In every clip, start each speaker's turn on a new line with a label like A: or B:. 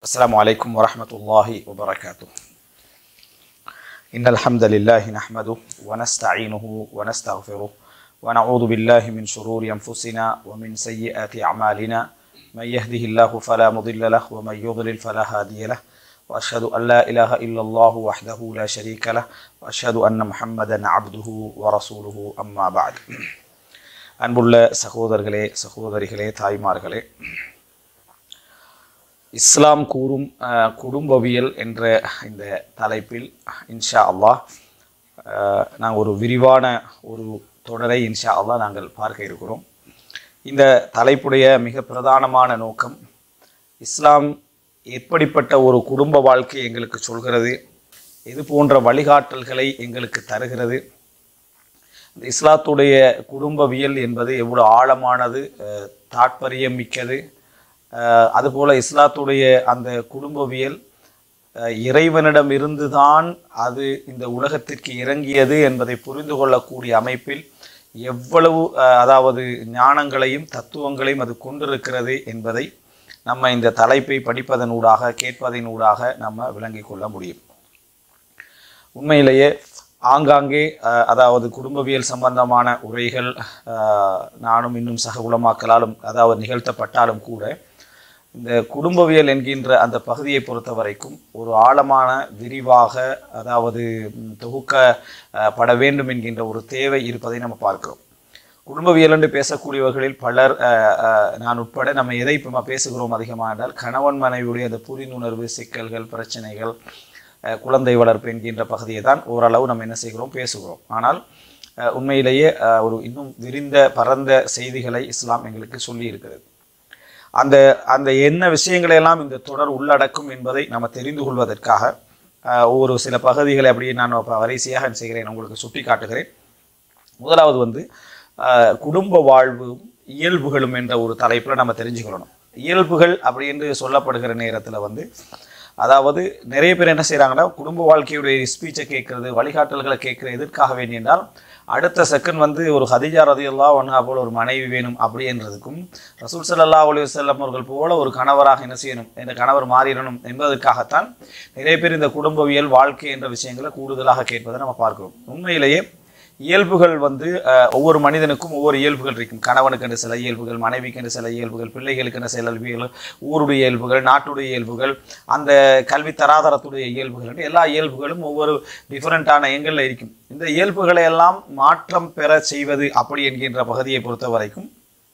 A: السلام عليكم ورحمة الله وبركاته. إن الحمد لله نحمده ونستعينه ونستغفره ونعوذ بالله من شرور أنفسنا ومن سيئات أعمالنا من يهده الله فلا مضل له ومن يضلل فلا هادي له وأشهد أن لا إله إلا الله وحده لا شريك له وأشهد أن محمدا عبده ورسوله أما بعد. அன்புள்ள சகோதரர்களே சகோதரிகளே தாய்மார்களே, இஸ்லாம் கூறும் குடும்பவியல் என்ற இந்த தலைப்பில் இன்ஷா அல்லாஹ் நாங்கள் ஒரு விரிவான ஒரு தொடரை இன்ஷா அல்லாஹ் நாங்கள் பார்க்க இருக்கிறோம். இந்த தலைப்புடைய மிக பிரதானமான நோக்கம், இஸ்லாம் எப்படிப்பட்ட ஒரு குடும்ப வாழ்க்கை எங்களுக்கு சொல்கிறது, இது போன்ற வழிகாட்டல்களை எங்களுக்கு தருகிறது, இஸ்லாத்துடைய குடும்பவியல் என்பது எவ்வளோ ஆழமானது, தாற்பயம் மிக்கது, அதுபோல் இஸ்லாத்துடைய அந்த குடும்பவியல் இறைவனிடம் இருந்துதான் அது இந்த உலகத்திற்கு இறங்கியது என்பதை புரிந்து கொள்ளக்கூடிய அமைப்பில் எவ்வளவு அதாவது ஞானங்களையும் தத்துவங்களையும் அது கொண்டிருக்கிறது என்பதை நம்ம இந்த தலைப்பை படிப்பதனூடாக கேட்பதனூடாக நம்ம விளங்கி கொள்ள முடியும். உண்மையிலேயே ஆங்காங்கே அதாவது குடும்பவியல் சம்பந்தமான உரைகள் நானும் இன்னும் சக உலமாக்களாலும் அதாவது நிகழ்த்தப்பட்டாலும் கூட இந்த குடும்பவியல் என்கின்ற அந்த பகுதியை பொறுத்த வரைக்கும் ஒரு ஆழமான விரிவாக அதாவது தொகுக்கப்பட வேண்டும் என்கின்ற ஒரு தேவை இருப்பதை நம்ம பார்க்கிறோம். குடும்பவியல் என்று பேசக்கூடியவர்களில் பலர் நான் உட்பட நம்ம எதை இப்போ பேசுகிறோம் அதிகமாக என்றால் கணவன் மனைவியுடைய அந்த புரிந்துணர்வு சிக்கல்கள் பிரச்சனைகள் குழந்தை வளர்ப்பு என்கின்ற பகுதியை தான் ஓரளவு நம்ம என்ன செய்கிறோம் பேசுகிறோம். ஆனால் உண்மையிலேயே ஒரு இன்னும் விரிந்த பரந்த செய்திகளை இஸ்லாம் எங்களுக்கு சொல்லி இருக்கிறது. அந்த அந்த என்ன விஷயங்களையெல்லாம் இந்த தொடர் உள்ளடக்கும் என்பதை நம்ம தெரிந்து கொள்வதற்காக ஒரு சில பகுதிகளை அப்படியே நான் வரிசையாக செய்கிறேன், உங்களுக்கு சுட்டி காட்டுகிறேன். முதலாவது குடும்ப வாழ்வும் இயல்புகளும் என்ற ஒரு தலைப்பில் நம்ம தெரிஞ்சுக்கொள்ளணும். இயல்புகள் அப்படி என்று சொல்லப்படுகிற நேரத்தில் அதாவது நிறைய பேர் என்ன செய்கிறாங்கன்னா, குடும்ப வாழ்க்கையுடைய ஸ்பீச்சை கேட்கறது வழிகாட்டல்களை கேட்குற எதற்காக வேண்டி என்றால் அடுத்த செகண்ட் ஒரு ஹதீஜா ரலியல்லாஹு அன்ஹா போல ஒரு மனைவி வேணும் அப்படின்றதுக்கும் ரசூல் ஸல்லல்லாஹு அலைஹி வஸல்லம் அவர்கள் போல ஒரு கணவராக என்ன செய்யணும், இந்த கணவர் மாறிடணும் என்பதற்காகத்தான் நிறைய பேர் இந்த குடும்பவியல் வாழ்க்கை என்ற விஷயங்களை கூடுதலாக கேட்பதை நம்ம பார்க்கிறோம். உண்மையிலேயே இயல்புகள் ஒவ்வொரு மனிதனுக்கும் ஒவ்வொரு இயல்புகள் இருக்கும். கணவனுக்கு என்று சில இயல்புகள், மனைவிக்கு என்று சில இயல்புகள், பிள்ளைகளுக்கு என்று சில இயல்புகள், ஊருடைய இயல்புகள், நாட்டுடைய இயல்புகள், அந்த கல்வி தராதரத்துடைய இயல்புகள் என்று எல்லா இயல்புகளும் ஒவ்வொரு டிஃப்ரெண்ட்டான எங்களில் இருக்கும். இந்த இயல்புகளை எல்லாம் மாற்றம் பெற செய்வது அப்படி என்கின்ற பகுதியை பொறுத்த வரைக்கும்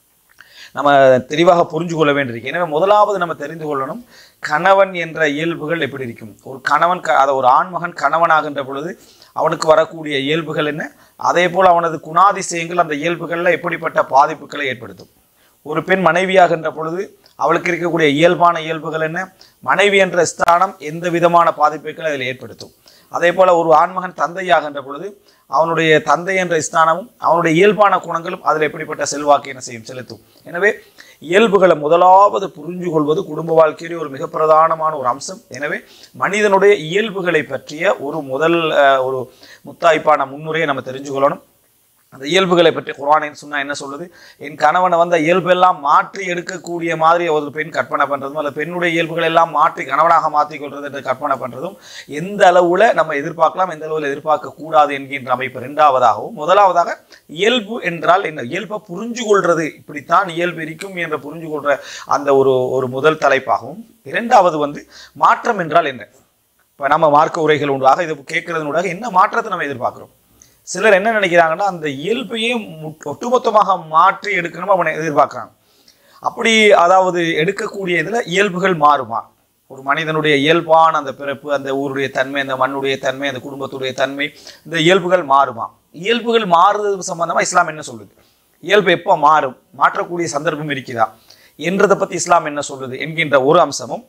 A: நம்ம தெளிவாக புரிஞ்சு கொள்ள வேண்டியிருக்கு. எனவே முதலாவது நம்ம தெரிந்து கொள்ளணும், கணவன் என்ற இயல்புகள் எப்படி இருக்கும். ஒரு கணவன் அதை ஒரு ஆண்மகன் கணவனாகின்ற பொழுது அவனுக்கு வரக்கூடிய இயல்புகள் என்ன, அதே போல் அவனது குணாதிசயங்கள் அந்த இயல்புகளில் எப்படிப்பட்ட பாதிப்புகளை ஏற்படுத்தும். ஒரு பெண் மனைவியாகின்ற பொழுது அவளுக்கு இருக்கக்கூடிய இயல்பான இயல்புகள் என்ன, மனைவி என்ற ஸ்தானம் எந்த விதமான பாதிப்புகளை அதில் ஏற்படுத்தும். அதே போல் ஒரு ஆண்மகன் தந்தையாகின்ற பொழுது அவனுடைய தந்தை என்ற ஸ்தானமும் அவனுடைய இயல்பான குணங்களும் அதில் எப்படிப்பட்ட செல்வாக்கு என்ன செய்யும் செலுத்தும். எனவே இயல்புகளை முதலாவது புரிஞ்சு கொள்வது குடும்ப வாழ்க்கையிலே ஒரு மிக பிரதானமான ஒரு அம்சம். எனவே மனிதனுடைய இயல்புகளை பற்றிய ஒரு ஒரு முத்தாய்ப்பான முன்னுரையை நம்ம தெரிஞ்சு கொள்ளணும். அந்த இயல்புகளை பற்றி குர்ஆன் சுன்னா என்ன சொல்லுது, என் கணவனை இயல்பெல்லாம் மாற்றி எடுக்கக்கூடிய மாதிரி ஒரு பெண் கற்பனை பண்ணுறதும் அல்ல பெண்ணுடைய இயல்புகள் எல்லாம் மாற்றி கணவனாக மாற்றிக்கொள்றது என்று கற்பனை பண்ணுறதும் எந்த அளவில் நம்ம எதிர்பார்க்கலாம், எந்த அளவில் எதிர்பார்க்க கூடாது என்கின்ற அமைப்பு இரண்டாவதாகவும், முதலாவதாக இயல்பு என்றால் என்ன, இயல்பை புரிஞ்சு கொள்வது, இப்படித்தான் இயல்பு இருக்கும் என்று புரிஞ்சு கொள்ற அந்த ஒரு முதல் தலைப்பாகவும், இரண்டாவது மாற்றம் என்றால் என்ன. இப்போ நம்ம மார்க்க உரைகள் உண்டாக இது கேட்கறதுனூடாக என்ன மாற்றத்தை நம்ம எதிர்பார்க்குறோம். சிலர் என்ன நினைக்கிறாங்கன்னா, அந்த இயல்பையே ஒட்டுமொத்தமாக மாற்றி எடுக்கணும் அவனை எதிர்பார்க்குறாங்க. அப்படி அதாவது எடுக்கக்கூடிய இதில் இயல்புகள் மாறுமா, ஒரு மனிதனுடைய இயல்பான அந்த பிறப்பு, அந்த ஊருடைய தன்மை, அந்த மண்ணுடைய தன்மை, அந்த குடும்பத்துடைய தன்மை, இந்த இயல்புகள் மாறுமா, இயல்புகள் மாறுறது சம்பந்தமாக இஸ்லாம் என்ன சொல்லுது, இயல்பு எப்போ மாறும், மாற்றக்கூடிய சந்தர்ப்பம் இருக்குதா என்றதை பற்றி இஸ்லாம் என்ன சொல்லுது என்கின்ற ஒரு அம்சமும்,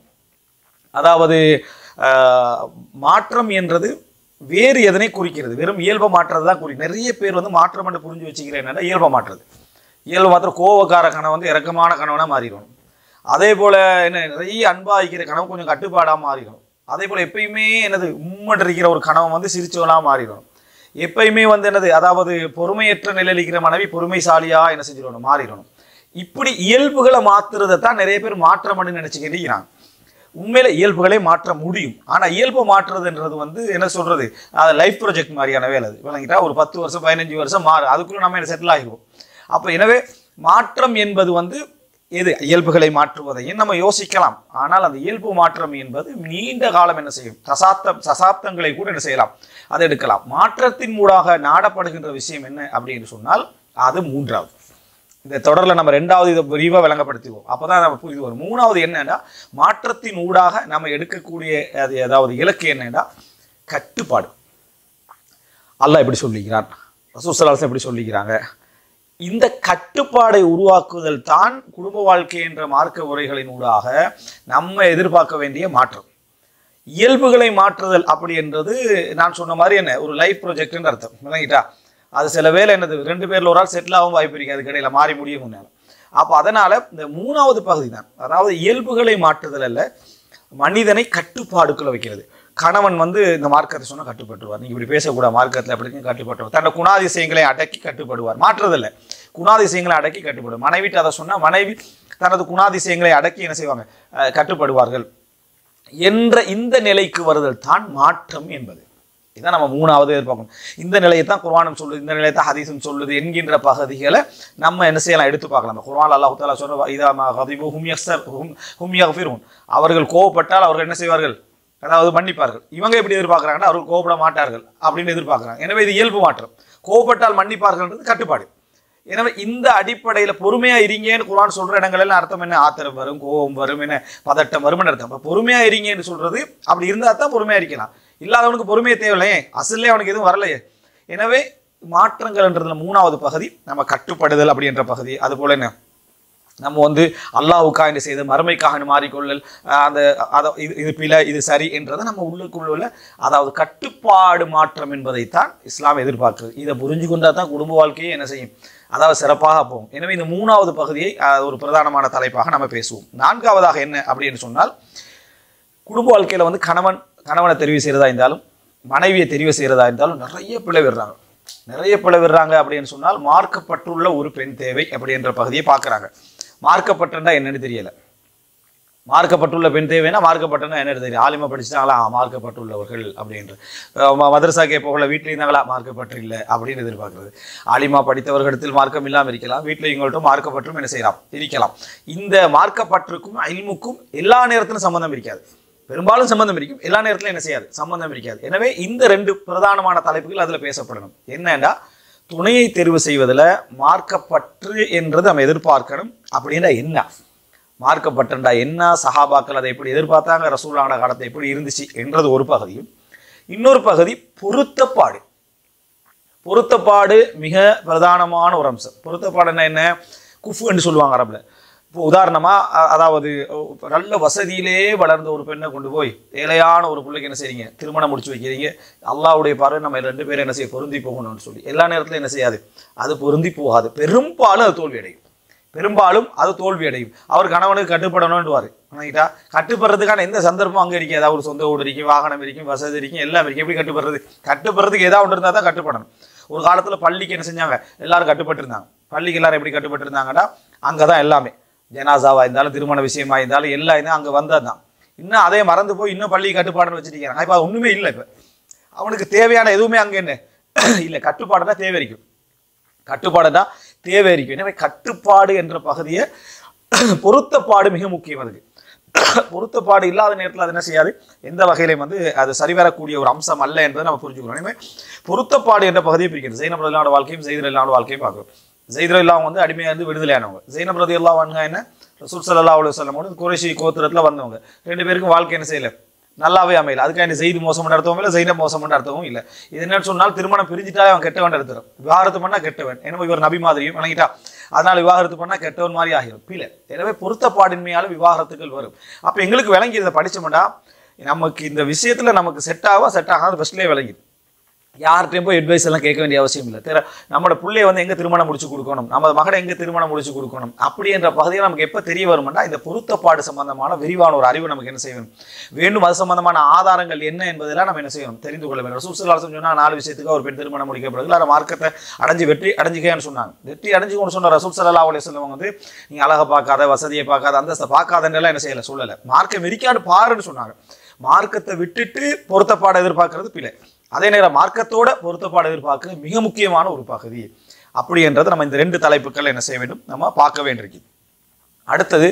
A: அதாவது மாற்றம் என்றது வேறு எதனை குறிக்கிறது, வெறும் இயல்பை மாற்றுறது தான் குறிக்கும். நிறைய பேர் மாற்றம் என்று புரிஞ்சு வச்சுக்கிறேன் என்னன்னா இயல்பை மாற்றுறது. இயல்பு மாத்திரம் கோவக்கார கணவன் இறக்கமான கணவனாக மாறிடணும். அதே போல் என்ன நிறைய அன்பாக இருக்கிற கணவன் கொஞ்சம் கட்டுப்பாடாக மாறிடணும். அதே போல் எப்பயுமே உம்மட்டு இருக்கிற ஒரு கணவன் சிரிச்சவனாக மாறிடணும். எப்பயுமே அதாவது பொறுமையற்ற நிலையில் இருக்கிற மனைவி பொறுமைசாலியாக என்ன செஞ்சிடணும், மாறிடணும். இப்படி இயல்புகளை மாற்றுறதை தான் நிறைய பேர் மாற்றம் நினைச்சுக்கிட்டு இருக்கிறாங்க. உண்மையில இயல்புகளை மாற்ற முடியும். ஆனா இயல்பு மாற்றுறதுன்றது வந்து என்ன சொல்றது, அது லைஃப் ப்ராஜெக்ட் மாதிரியான வேலை. அது விளங்கிட்டா ஒரு 10 வருஷம் 15 வருஷம் மாறும், அதுக்குள்ள நம்ம செட்டில் ஆகிடுவோம். அப்ப எனவே மாற்றம் என்பது வந்து எது இயல்புகளை மாற்றுவதையும் நம்ம யோசிக்கலாம். ஆனால் அந்த இயல்பு மாற்றம் என்பது நீண்ட காலம் என்ன செய்யும், தசாப்தங்களை கூட என்ன செய்யலாம், அதை எடுக்கலாம். மாற்றத்தின் மூலமாக நாடப்படுகின்ற விஷயம் என்ன அப்படின்னு சொன்னால் அது மூன்றாவது. இந்த தொடரில் நம்ம ரெண்டாவது இதை விரிவாக விளங்கப்படுத்திடுவோம், அப்போதான் நம்ம புரிந்து வரும். மூணாவது என்னன்னா மாற்றத்தின் ஊடாக நம்ம எடுக்கக்கூடிய அது ஏதாவது இலக்கு என்னன்னா கட்டுப்பாடு. அல்லாஹ் எப்படி சொல்லிக்கிறான், ரசூல் ஸல்லல்லாஹு அலைஹி வஸல்லம் எப்படி சொல்லிக்கிறாங்க. இந்த கட்டுப்பாடை உருவாக்குதல் தான் குடும்ப வாழ்க்கை என்ற மார்க்க உரைகளின் ஊடாக நம்ம எதிர்பார்க்க வேண்டிய மாற்றம். இயல்புகளை மாற்றுதல் அப்படி என்றது நான் சொன்ன மாதிரி என்ன ஒரு லைஃப் ப்ராஜெக்ட்னு அர்த்தம். விளங்கிட்டா, அது சில வேலை என்னது 2 பேர்ல ஒரு ஆள் செட்டில் ஆகும் வாய்ப்பு இருக்கு, அதுக்கு இடையில மாறி முடியும் முன்னால. அப்போ அதனால இந்த மூணாவது பகுதி தான், அதாவது இயல்புகளை மாற்றுதல் அல்ல, மனிதனை கட்டுப்பாடுக்குள்ள வைக்கிறது. கணவன் வந்து இந்த மார்க்கத்தை சொன்னால் கட்டுப்பட்டுவார், நீங்கள் இப்படி பேசக்கூடாது மார்க்கத்தில் அப்படி கட்டுப்பட்டுவார், தன்னோட குணாதிசயங்களை அடக்கி கட்டுப்படுவார். மாற்றுறதில்லை, குணாதிசயங்களை அடக்கி கட்டுப்படுவார். மனைவிட்டு அதை சொன்னால் மனைவி தனது குணாதிசயங்களை அடக்கி என்ன செய்வாங்க, கட்டுப்படுவார்கள் என்ற இந்த நிலைக்கு வருதல் தான் மாற்றம் என்பது. இதான் நம்ம மூணாவது எதிர்பார்க்கணும். இந்த நிலையை தான் குர்ஆனும் சொல்லுது, இந்த நிலையை தான் ஹதீஸும் சொல்லுது என்கின்ற பகுதிகளை நம்ம என்ன செய்யலாம், எடுத்து பார்க்கலாம். குர்ஆன் அல்லாஹ் தஆலா சொல்ற இதா மா கதிபு ஹும் யக்ஃபிரூன், அவர்கள் கோபப்பட்டால் அவர்கள் என்ன செய்வார்கள், அதாவது மன்னிப்பார்கள். இவங்க எப்படி எதிர்பார்க்குறாங்கன்னா அவர்கள் கோபப்பட மாட்டார்கள் அப்படின்னு எதிர்பார்க்குறாங்க. எனவே இது இயல்பு மாற்றம். கோபப்பட்டால் மன்னிப்பார்கள்ன்றது கட்டுப்பாடு. எனவே இந்த அடிப்படையில் பொறுமையா இருங்கன்னு குர்ஆன் சொல்ற இடங்கள்ல அர்த்தம் என்ன, ஆத்திரம் வரும், கோபம் வரும், என்ன பதட்டம் வரும்னு அர்த்தம். அப்போ பொறுமையா இருங்கன்னு சொல்றது அப்படி இருந்தா தான் பொறுமையா இருக்கலாம், இல்லாதவனுக்கு பொறுமையை தேவையில்லையே, அசல்லே அவனுக்கு எதுவும் வரலையே. எனவே மாற்றங்கள்ன்றதுல மூணாவது பகுதி நம்ம கட்டுப்படுதல் அப்படின்ற பகுதி. அது போல என்ன நம்ம வந்து அல்லாஹ்வுக்காக என்ன செய்து மறுமைக்காக மாறிக்கொள்ளல், அந்த இது பிழை இது சரி என்றதை நம்ம உள்ளுக்குள்ள அதாவது கட்டுப்பாடு மாற்றம் என்பதைத்தான் இஸ்லாம் எதிர்பார்க்குது. இதை புரிஞ்சு கொண்டா தான் குடும்ப வாழ்க்கையை என்ன செய்யும், அதாவது சிறப்பாக போகும். எனவே இந்த மூணாவது பகுதியை ஒரு பிரதானமான தலைப்பாக நம்ம பேசுவோம். நான்காவதாக என்ன அப்படின்னு சொன்னால், குடும்ப வாழ்க்கையில் வந்து கணவனை தெரிவு செய்கிறதா இருந்தாலும் மனைவியை தெரிவு செய்கிறதா இருந்தாலும் நிறைய பிழை விடுறாங்க அப்படின்னு சொன்னால் மார்க்கப்பட்டுள்ள ஒரு பெண் தேவை அப்படின்ற பகுதியை பார்க்குறாங்க. மார்க்கப்பட்டா என்னன்னு தெரியல, மார்க்கப்பட்டுள்ள பெண் தேவைன்னா மார்க்கப்பட்டனா என்னன்னு தெரியும், ஆலிமா படிச்சுட்டாங்களா மார்க்கப்பட்டுள்ளவர்கள் அப்படின்ற, மதரசா கேட்பவங்கள வீட்டில் இருந்தாங்களா மார்க்கப்பட்டு இல்லை அப்படின்னு எதிர்பார்க்குறது. ஆலிமா படித்தவர்களிடத்தில் மார்க்கம் இல்லாமல் இருக்கலாம், வீட்டில் இவங்கள்ட்டும் மார்க்கப்பற்றும் என்ன செய்யலாம் இருக்கலாம். இந்த மார்க்கப்பற்றுக்கும் இல்முக்கும் எல்லா நேரத்திலும் சம்பந்தம் இருக்காது, பெரும்பாலும் சம்பந்தம் இருக்கும், எல்லா நேரத்திலும் என்ன செய்யாது சம்பந்தம் இருக்காது. எனவே இந்த 2 பிரதானமான தலைப்புகள் அதில் பேசப்படணும். என்னன்னா துணையை தெரிவு செய்வதில் மார்க்கப்பற்று என்றது நம்ம எதிர்பார்க்கணும். அப்படின்னா என்ன மார்க்கப்பட்டா என்ன, சஹாபாக்கள் அதை எப்படி எதிர்பார்த்தாங்க, ரசூலுல்லாஹ் காலத்தை எப்படி இருந்துச்சு என்றது ஒரு பகுதியும். இன்னொரு பகுதி பொருத்தப்பாடு மிக பிரதானமான ஒரு அம்சம். பொருத்தப்பாடுன்னா என்ன, குஃபு என்று சொல்லுவாங்க அரபுல. இப்போ உதாரணமாக அதாவது நல்ல வசதியிலே வளர்ந்த ஒரு பெண்ணை கொண்டு போய் ஏழையான ஒரு பிள்ளைக்கு என்ன செய்றீங்க, திருமணம் முடிச்சு வைக்கிறீங்க. அல்லாஹ்வுடைய பார்வை நம்ம 2 பேரும் என்ன செய்ய பொருந்தி போகணும்னு சொல்லி எல்லா நேரத்திலும் என்ன செய்யாது, அது பொருந்தி போகாது, பெரும்பாலும் அது தோல்வி அடையும். அவர் கணவனுக்கு கட்டுப்படணும்னுவார், ஆனாக்கிட்டா கட்டுப்படுறதுக்கான எந்த சந்தர்ப்பம் அங்கே இருக்காது. அவர் சொந்த வீடு இருக்கும், வாகனம் இருக்கும், வசதி இருக்கும், எல்லாம் இருக்கும். எப்படி கட்டுப்படுறதுக்கு ஏதாவது ஒன்று இருந்தால் தான் கட்டுப்படணும். ஒரு காலத்தில் பள்ளிக்கு என்ன செஞ்சாங்க, எல்லாரும் கட்டுப்பட்டு இருந்தாங்க. பள்ளிக்கு எல்லாரும் எப்படி கட்டுப்பட்டு இருந்தாங்கன்னா அங்கே தான் எல்லாமே, ஜனாசாவாக இருந்தாலும் திருமண விஷயமா இருந்தாலும் எல்லாம் இருந்தால் அங்கே வந்தது தான். இன்னும் அதே மறந்து போய் இன்னும் பள்ளி கட்டுப்பாடுன்னு வச்சுருக்கிறாங்க. இப்போ அது ஒன்றுமே இல்லை. இப்போ அவனுக்கு தேவையான எதுவுமே அங்கே என்ன இல்லை, கட்டுப்பாடு தான் தேவை இருக்கும். எனவே கட்டுப்பாடு என்ற பகுதியை பொருத்தப்பாடு மிக முக்கியம். அதுக்கு பொருத்தப்பாடு இல்லாத நேரத்தில் அது என்ன செய்யாது, எந்த வகையிலையும் வந்து அது சரிவரக்கூடிய ஒரு அம்சம் அல்ல என்பதை நம்ம புரிஞ்சுக்கணும். எனவே பொருத்தப்பாடு என்ற பகுதியை பிரிக்கிறது. ஸைனப் ரலியல்லாஹு அன்ஹா வாழ்க்கையும் ஸைத் ரலியல்லாஹு அன்ஹு வாழ்க்கையும் பார்க்குறோம். ஸைத் ரலியல்லாஹு அன்ஹு வந்து அடிமையாக இருந்து விடுதலையானவங்க. ஸைனப் ரலியல்லாஹு அன்ஹா என்ன ரசூல் ஸல்லல்லாஹு அலைஹி வஸல்லம் குறைஷி கோத்திரத்தில் வந்தவங்க. 2 பேருக்கும் வாழ்க்கை என்ன செய்யல, நல்லாவே அமையல. அதுக்காக ஸைத் மோசம் அர்த்தமும் இல்லை, ஸைனப் மோசம் அர்த்தமும் இல்லை. இது என்னன்னு சொன்னால் திருமணம் பிரிஞ்சுட்டாலே அவன் கெட்டவன் எடுத்துரும், விவாகரத்து பண்ணா கெட்டவன். எனவே இவர் நபி மாதிரியும் வணங்கிட்டா, அதனால விவாகரத்து பண்ணா கெட்டவன் மாதிரி ஆகிடும் பிள்ளை. எனவே பொருத்தப்பாடின்மையால விவாகரத்துகள் வரும். அப்போ எங்களுக்கு விளங்கி இதை படிச்சோம்னா நமக்கு இந்த விஷயத்துல நமக்கு செட் ஆகாது ஃபர்ஸ்ட்லேயே விளங்கிடும். யார்கிட்டையும் போய் அட்வைஸ் எல்லாம் கேட்க வேண்டிய அவசியம் இல்லை. நம்மளோட பிள்ளைய வந்து எங்கே திருமணம் முடிச்சு கொடுக்கணும், நம்ம மகனை எங்கே திருமணம் முடிச்சு கொடுக்கணும் அப்படின்ற பகுதியில் நமக்கு எப்போ தெரிய வரும்னா இந்த பொருத்தப்பாடு சம்பந்தமான விரிவான ஒரு அறிவு நமக்கு என்ன செய்யணும் வேண்டும். அது சம்பந்தமான ஆதாரங்கள் என்ன என்பதெல்லாம் நம்ம என்ன செய்யணும் தெரிந்து கொள்ள வேண்டும். ரசூல் ஸல்லல்லாஹு அலைஹி வஸல்லம் சொன்னா 4 விஷயத்துக்கு ஒரு பெண் திருமணம் முடிக்கப்படுது, அதை மார்க்கத்தை வெற்றி அடைஞ்சிக்கன்னு சொன்னாங்க. வெற்றி அடைஞ்சுக்கணும்னு சொன்ன ரசூல் ஸல்லல்லாஹு அலைஹி வஸல்லம் வந்து நீங்க அழகை பார்க்காத, வசதியை பார்க்காத, அந்தஸ்தை பார்க்காதன்றெல்லாம் என்ன செய்யலை சொல்லலை. மார்க்கம் விரிக்காடு பாருன்னு சொன்னாங்க. மார்க்கத்தை விட்டுட்டு பொருத்தப்பாடை எதிர்பார்க்கறது பிள்ளை. அதே நேரம் மார்க்கத்தோட பொருத்தப்பாடு எதிர்பார்க்க மிக முக்கியமான ஒரு பகுதி அப்படி என்றது நம்ம இந்த 2 தலைப்புகள் என்ன செய்ய வேண்டும் நம்ம பார்க்க வேண்டியிருக்கு. அடுத்தது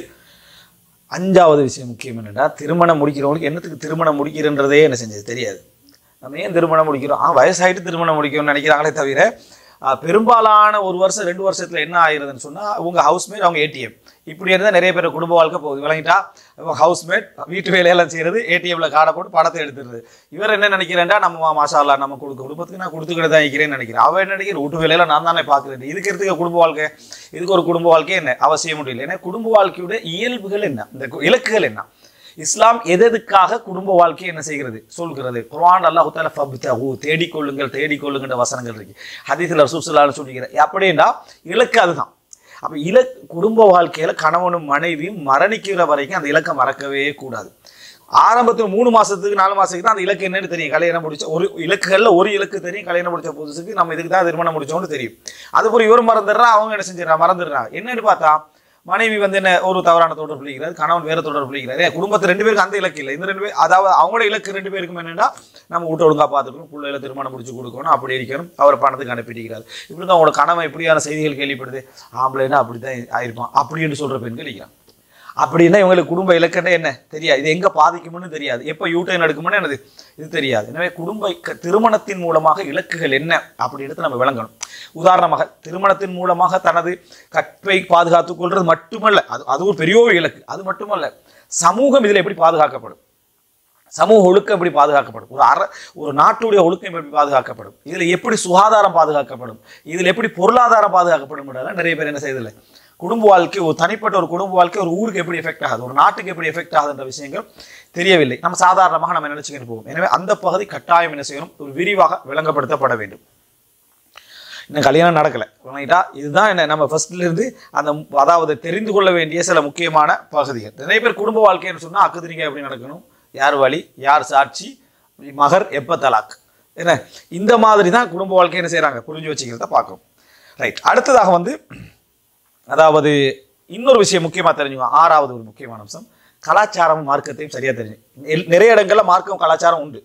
A: 5வது விஷயம் முக்கியம் என்னன்னா, திருமணம் முடிக்கிறவங்களுக்கு என்னத்துக்கு திருமணம் முடிக்கிறன்றதே என்ன செஞ்சது தெரியாது. நம்ம ஏன் திருமணம் முடிக்கிறோம், வயசாயிட்டு திருமணம் முடிக்கணும்னு நினைக்கிறாங்களே தவிர பெரும்பாலான 1 வருஷம் 2 வருஷத்துல என்ன ஆயிருதுன்னு சொன்னா அவங்க ஹவுஸ்மேட், அவங்க ஏடிஎம், இப்படி இருந்தால் நிறைய பேர் குடும்ப வாழ்க்கை போகுது. விளங்கிட்டா ஹவுஸ்மேட் வீட்டு வேலையெல்லாம் செய்யறது, ஏடிஎம்ல காடை போட்டு பணத்தை எடுத்துருது. இவர் என்ன நினைக்கிறேன்டா, நம்ம மாஷா அல்லாஹ் நம்ம குடும்பத்துக்கு நான் கொடுத்துக்கிட்டு தான் இருக்கிறேன்னு நினைக்கிறேன். அவன் என்ன நினைக்கிறேன், வீட்டு வேலையில நான் தானே பார்க்குறேன். இதுக்கு எடுத்துக்க குடும்ப வாழ்க்கை, இதுக்கு ஒரு குடும்ப வாழ்க்கை என்ன அவசியம் முடியல. ஏன்னா குடும்ப வாழ்க்கையோட இயல்புகள் என்ன, இந்த இலக்குகள் என்ன, இஸ்லாம் எதற்காக குடும்ப வாழ்க்கையை என்ன செய்கிறது சொல்கிறது. குர்ஆன் அல்லாஹ் தஆலா ஃபப்தஹு தேடிக்கொள்ளுங்கன்ற வசனங்கள் இருக்கு. ஹதீஸ்ல ரசூல் ஸல்லல்லாஹு அலைஹி வஸல்லம் சொல்லிக்கிறார். அப்படின்னா இலக்கு அதுதான். அப்போ குடும்ப வாழ்க்கையில கணவனும் மனைவியும் மரணிக்கிற வரைக்கும் அந்த இலக்கை மறக்கவே கூடாது. ஆரம்பத்தில் 3 மாசத்துக்கு 4 மாசத்துக்கு தான் அந்த இலக்கு என்னன்னு தெரியும். கல்யாணம் முடிச்ச ஒரு இலக்குகள்ல ஒரு இலக்கு தெரியும். கல்யாணம் முடிச்ச புதுசுக்கு நம்ம இதுக்கு தான் திருமணம் முடிச்சோம்னு தெரியும். அதுபோல இவர் மறந்துடுறா, அவங்க என்ன செஞ்சிடறா மறந்துடுறா. என்னன்னு பார்த்தா மனைவி வந்து என்ன ஒரு தவறான தொடர்பு பிடிக்கிறார், கணவன் வேற தொடர்பு பிடிக்கிறாரு. குடும்பத்தில் 2 பேருக்கு அந்த இலக்கு இல்லை. இந்த 2 பேர் அதாவது அவங்களோட இலக்கு 2 பேருக்கும் என்னன்னா நம்ம வீட்டை ஒழுங்கா பார்த்துக்கணும், பிள்ளைகளை திருமணம் முடிச்சு கொடுக்கணும், அப்படி இருக்கணும், அவர் பணத்துக்கு அனுப்பிட்டிருக்கிறார். இப்படி தான் அவங்களோட கணவன் இப்படியான செய்திகள் கேள்விப்படுது. ஆம்பளைன்னா அப்படிதான் ஆயிருப்பான் அப்படின்னு சொல்ற பெண்கள் இருக்கிறான். அப்படின்னா இவங்களுக்கு குடும்ப இலக்கணே என்ன தெரியாது, இது எங்க பாதிக்கும்னு தெரியாது, எப்போ யூட்டைன் எடுக்கும்னு என்னது இது தெரியாது. எனவே திருமணத்தின் மூலமாக இலக்குகள் என்ன அப்படின்னு நம்ம விளங்கணும். உதாரணமாக திருமணத்தின் மூலமாக தனது கற்பை பாதுகாத்துக் கொள்றது மட்டுமல்ல, அது ஒரு பெரிய ஒரு இலக்கு. அது மட்டுமல்ல, சமூகம் இதில் எப்படி பாதுகாக்கப்படும், சமூக ஒழுக்கம் எப்படி பாதுகாக்கப்படும், ஒரு நாட்டுடைய ஒழுக்கம் எப்படி பாதுகாக்கப்படும், இதுல எப்படி சுகாதாரம் பாதுகாக்கப்படும், இதுல எப்படி பொருளாதாரம் பாதுகாக்கப்படும், நிறைய பேர் என்ன செய்யதில்லை. குடும்ப வாழ்க்கை ஒரு தனிப்பட்ட ஒரு குடும்ப வாழ்க்கை ஒரு ஊருக்கு எப்படி எஃபெக்ட் ஆகுது, ஒரு நாட்டுக்கு எப்படி எஃபெக்ட் ஆகுதுன்ற விஷயங்கள் தெரியவில்லை. நம்ம சாதாரணமாக நம்ம நினைச்சுக்கிட்டு போவோம். எனவே அந்த பகுதி கட்டாயம் என்ன செய்யணும், ஒரு விரிவாக விளங்கப்படுத்தப்பட வேண்டும். இன்னும் கல்யாணம் நடக்கலை ரைட்டா, இதுதான் என்ன நம்ம ஃபர்ஸ்ட்ல இருந்து அந்த அதாவது தெரிந்து கொள்ள வேண்டிய சில முக்கியமான பகுதிகள். நிறைய பேர் குடும்ப வாழ்க்கைன்னு சொன்னா அக்குதிரிக்கை எப்படி நடக்கணும், யார் வழி, யார் சாட்சி, மகர் எப்ப தலாக், என்ன இந்த மாதிரி தான் குடும்ப வாழ்க்கை என்ன செய்யறாங்க புரிஞ்சு வச்சுக்கிறத பார்க்கணும். ரைட். அடுத்ததாக வந்து அதாவது இன்னொரு விஷயம் முக்கியமாக தெரிஞ்சுக்கணும். 6வது ஒரு முக்கியமான அம்சம், கலாச்சாரமும் மார்க்கத்தையும் சரியா தெரிஞ்சு. நிறைய இடங்கள்ல மார்க்கம் கலாச்சாரம் உண்டு,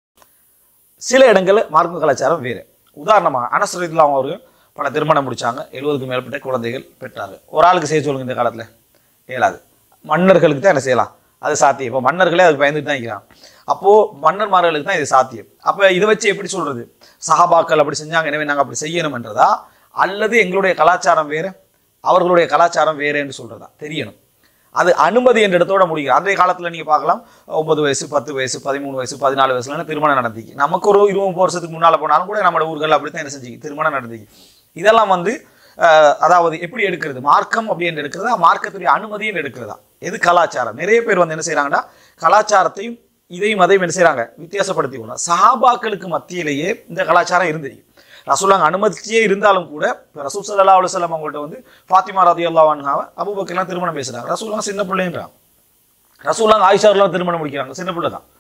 A: சில இடங்கள்ல மார்க்கம் கலாச்சாரம் வேறு. உதாரணமாக அனஸ் ரலியல்லாஹு அன்ஹு அவர்கள் பல திருமணம் முடிச்சாங்க, 70க்கும் மேற்பட்ட குழந்தைகள் பெற்றாங்க. ஒரு ஆளுக்கு செய்ய சொல்லுங்க இந்த காலத்துல இயலாது. மன்னர்களுக்கு தான் என்ன செய்யலாம், அது சாத்தியம். இப்போ மன்னர்களே அதுக்கு பயந்துட்டு தான் இருக்கிறான். அப்போ மன்னர்மார்களுக்கு தான் இது சாத்தியம். அப்ப இதை வச்சு எப்படி சொல்றது, சஹாபாக்கள் அப்படி செஞ்சாங்க எனவே நாங்கள் அப்படி செய்யணும் என்றதா, அல்லது எங்களுடைய கலாச்சாரம் வேறு அவர்களுடைய கலாச்சாரம் வேறு என்று சொல்றதா தெரியணும். அது அனுமதி என்ற இடத்தோட முடியும். அன்றைய காலத்துல நீங்க பார்க்கலாம் 9 வயசு 10 வயசு 13 வயசு 14 வயசுல திருமணம் நடந்திக்கு. நமக்கு ஒரு 20 வருஷத்துக்கு முன்னால போனாலும் கூட நம்ம ஊர்கள் அப்படித்தான் என்ன செஞ்சு திருமணம் நடந்திக்கு. இதெல்லாம் வந்து அதாவது எப்படி எடுக்கிறது, மார்க்கம் அப்படின்னு எடுக்கிறதா, மார்க்கத்துடைய அனுமதியும் எடுக்கிறதா, எது கலாச்சாரம். நிறைய பேர் வந்து என்ன செய்யறாங்கன்னா கலாச்சாரத்தையும் இதையும் அதையும் என்ன செய்யறாங்க வித்தியாசப்படுத்தி கொள்ளலாம். சஹாபாக்களுக்கு மத்தியிலேயே இந்த கலாச்சாரம் இருந்திருக்கு. ரசூலுல்லாஹ் அனுமதிச்சே இருந்தாலும் கூட ரசூல் ஸல்லல்லாஹு அலைஹி வஸல்லம் அவங்கள்ட்ட வந்து ஃபாத்திமா ரலியல்லாஹு அன்ஹாவை அபூபக்கர்லாம் திருமணம் பேசுறாங்க. ரசூலுல்லாஹ் சின்ன பிள்ளைன்றாங்க. ரசூலுல்லாஹ் ஆயிஷா அவர்கள் திருமணம் முடிக்கிறாங்க, சின்ன பிள்ளை தான்.